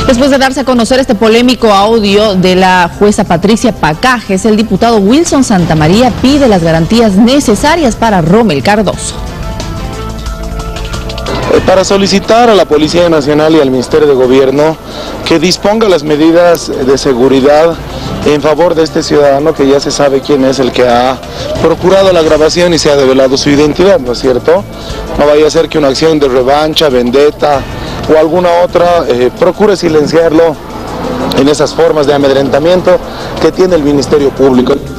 Después de darse a conocer este polémico audio de la jueza Patricia Pacajes, el diputado Wilson Santamaría pide las garantías necesarias para Rommel Cardoso. Para solicitar a la Policía Nacional y al Ministerio de Gobierno que disponga las medidas de seguridad en favor de este ciudadano, que ya se sabe quién es el que ha procurado la grabación y se ha develado su identidad, ¿no es cierto? No vaya a ser que una acción de revancha, vendetta o alguna otra procure silenciarlo en esas formas de amedrentamiento que tiene el Ministerio Público.